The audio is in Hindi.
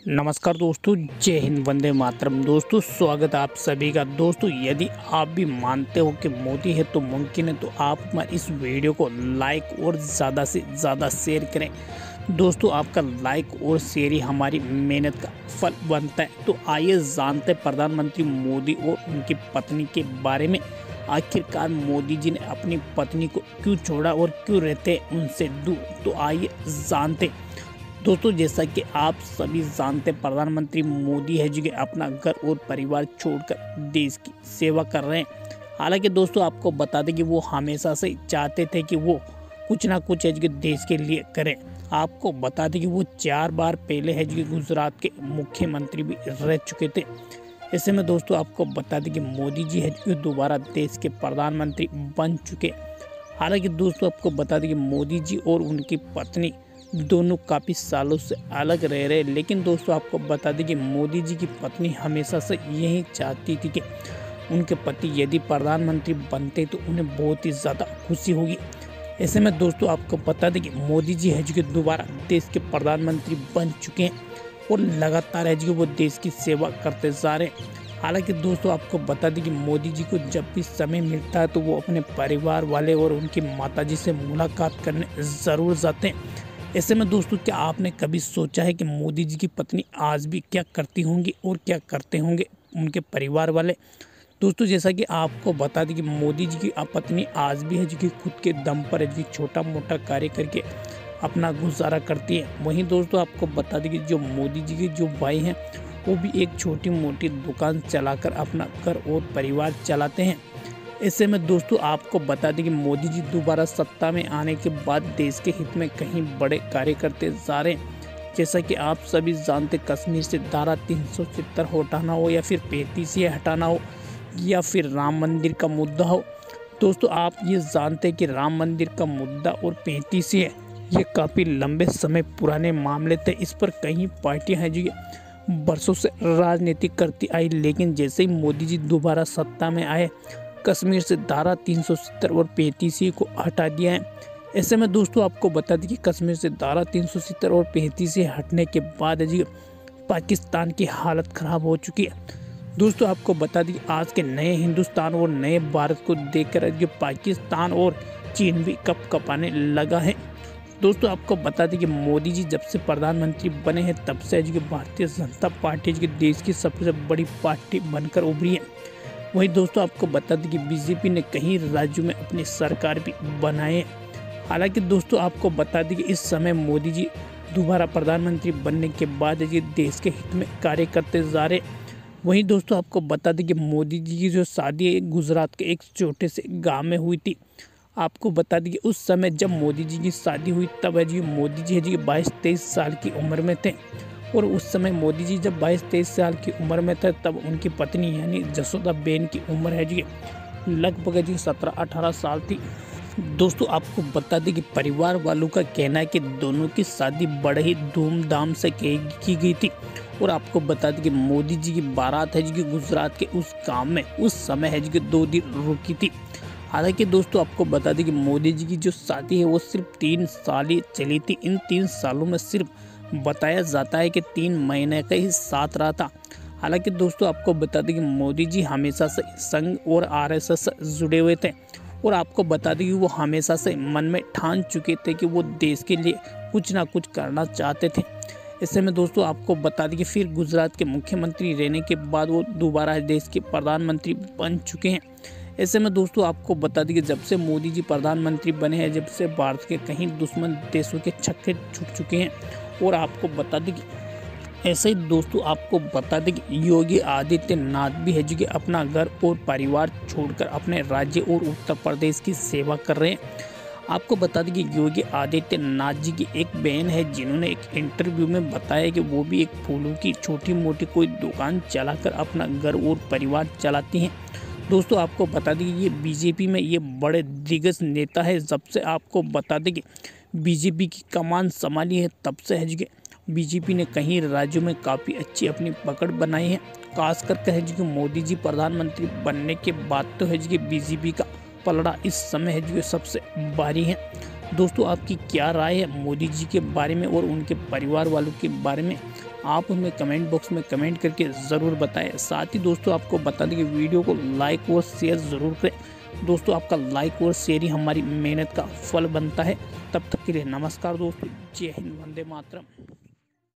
नमस्कार दोस्तों, जय हिंद, वंदे मातरम। दोस्तों स्वागत है आप सभी का। दोस्तों यदि आप भी मानते हो कि मोदी है तो मुमकिन है, तो आप हमारे इस वीडियो को लाइक और ज़्यादा से ज़्यादा शेयर करें। दोस्तों आपका लाइक और शेयर ही हमारी मेहनत का फल बनता है। तो आइए जानते हैं प्रधानमंत्री मोदी और उनकी पत्नी के बारे में। आखिरकार मोदी जी ने अपनी पत्नी को क्यों छोड़ा और क्यों रहते हैं उनसे दूर, तो आइए जानते हैं। दोस्तों जैसा कि आप सभी जानते हैं, प्रधानमंत्री मोदी है जो कि अपना घर और परिवार छोड़कर देश की सेवा कर रहे हैं। हालांकि दोस्तों आपको बता दें कि वो हमेशा से चाहते थे कि वो कुछ ना कुछ है जो कि देश के लिए करें। आपको बता दें कि वो 4 बार पहले है जो कि गुजरात के मुख्यमंत्री भी रह चुके थे। ऐसे में दोस्तों आपको बता दें कि मोदी जी है जो कि दोबारा देश के प्रधानमंत्री बन चुके। हालांकि दोस्तों आपको बता दें कि मोदी जी और उनकी पत्नी दोनों काफ़ी सालों से अलग रह रहे, लेकिन दोस्तों आपको बता दें कि मोदी जी की पत्नी हमेशा से यही चाहती थी कि उनके पति यदि प्रधानमंत्री बनते तो उन्हें बहुत ही ज़्यादा खुशी होगी। ऐसे में दोस्तों आपको बता दें कि मोदी जी है जो कि दोबारा देश के प्रधानमंत्री बन चुके हैं और लगातार है जो वो देश की सेवा करते जा रहे हैं। हालांकि दोस्तों आपको बता दें कि मोदी जी को जब भी समय मिलता है तो वो अपने परिवार वाले और उनकी माताजी से मुलाकात करने ज़रूर जाते हैं। ऐसे में दोस्तों क्या आपने कभी सोचा है कि मोदी जी की पत्नी आज भी क्या करती होंगी और क्या करते होंगे उनके परिवार वाले। दोस्तों जैसा कि आपको बता दें कि मोदी जी की पत्नी आज भी है जो कि खुद के दम पर है जो कि छोटा मोटा कार्य करके अपना गुजारा करती है। वहीं दोस्तों आपको बता दें कि जो मोदी जी के जो भाई हैं वो भी एक छोटी मोटी दुकान चलाकर अपना घर और परिवार चलाते हैं। ऐसे में दोस्तों आपको बता दें कि मोदी जी दोबारा सत्ता में आने के बाद देश के हित में कहीं बड़े कार्य करते जा रहे हैं। जैसा कि आप सभी जानते, कश्मीर से धारा 370 हटाना हो या फिर 35 हटाना हो या फिर राम मंदिर का मुद्दा हो। दोस्तों आप ये जानते हैं कि राम मंदिर का मुद्दा और 35 ये काफ़ी लंबे समय पुराने मामले थे। इस पर कई पार्टियां हैं जो बरसों से राजनीति करती आई, लेकिन जैसे ही मोदी जी दोबारा सत्ता में आए कश्मीर से धारा 370 और 35 को हटा दिया है। ऐसे में दोस्तों आपको बता दें कि कश्मीर से धारा 370 और 35 हटने के बाद जी पाकिस्तान की हालत ख़राब हो चुकी है। दोस्तों आपको बता दें कि आज के नए हिंदुस्तान और नए भारत को देखकर जो पाकिस्तान और चीन भी कपाने लगा है। दोस्तों आपको बता दें कि मोदी जी जब से प्रधानमंत्री बने हैं तब से जो भारतीय जनता पार्टी जो देश की सबसे बड़ी पार्टी बनकर उभरी है। वहीं दोस्तों आपको बता दें कि बीजेपी ने कई राज्यों में अपनी सरकार भी बनाए हैं। हालांकि दोस्तों आपको बता दें कि इस समय मोदी जी दोबारा प्रधानमंत्री बनने के बाद ये देश के हित में कार्य करते जा रहे। वहीं दोस्तों आपको बता दें कि मोदी जी की जो शादी है गुजरात के एक छोटे से गांव में हुई थी। आपको बता दें कि उस समय जब मोदी जी की शादी हुई तब जी मोदी जी 22-23 साल की उम्र में थे, और उस समय मोदी जी जब 22-23 साल की उम्र में थे तब उनकी पत्नी यानी जसोदा बेन की उम्र है जी लगभग जी 17-18 साल थी। दोस्तों आपको बता दें कि परिवार वालों का कहना है कि दोनों की शादी बड़े ही धूमधाम से की गई थी। और आपको बता दें कि मोदी जी की बारात है जी गुजरात के उस गाँव में उस समय है जी 2 दिन रुकी थी। हालांकि दोस्तों आपको बता दें कि मोदी जी की जो शादी है वो सिर्फ 3 साल ही चली थी। इन 3 सालों में सिर्फ बताया जाता है कि 3 महीने का ही साथ रहा था। हालांकि दोस्तों आपको बता दें कि मोदी जी हमेशा से संघ और आरएसएस से जुड़े हुए थे, और आपको बता दें कि वो हमेशा से मन में ठान चुके थे कि वो देश के लिए कुछ ना कुछ करना चाहते थे। ऐसे में दोस्तों आपको बता दें कि फिर गुजरात के मुख्यमंत्री रहने के बाद वो दोबारा देश के प्रधानमंत्री बन चुके हैं। ऐसे में दोस्तों आपको बता दें कि जब से मोदी जी प्रधानमंत्री बने हैं जब से भारत के कई दुश्मन देशों के छक्के छूट चुके हैं। और आपको बता दें कि ऐसे ही दोस्तों आपको बता दें कि योगी आदित्यनाथ भी है जो कि अपना घर और परिवार छोड़कर अपने राज्य और उत्तर प्रदेश की सेवा कर रहे हैं। आपको बता दें कि योगी आदित्यनाथ जी की एक बहन है जिन्होंने एक इंटरव्यू में बताया कि वो भी एक फूलों की छोटी मोटी कोई दुकान चलाकर अपना घर और परिवार चलाती हैं। दोस्तों आपको बता दें कि ये बीजेपी में ये बड़े दिग्गज नेता है। जब से आपको बता दें कि बीजेपी की कमान संभाली है तब से है कि बीजेपी ने कई राज्यों में काफ़ी अच्छी अपनी पकड़ बनाई है। खासकर है कि मोदी जी प्रधानमंत्री बनने के बाद तो है कि बीजेपी का पलड़ा इस समय है जो सबसे भारी है। दोस्तों आपकी क्या राय है मोदी जी के बारे में और उनके परिवार वालों के बारे में, आप हमें कमेंट बॉक्स में कमेंट करके ज़रूर बताएं। साथ ही दोस्तों आपको बता दें कि वीडियो को लाइक और शेयर ज़रूर करें। दोस्तों आपका लाइक और शेयर ही हमारी मेहनत का फल बनता है। तब तक के लिए नमस्कार दोस्तों, जय हिंद, वंदे मातरम।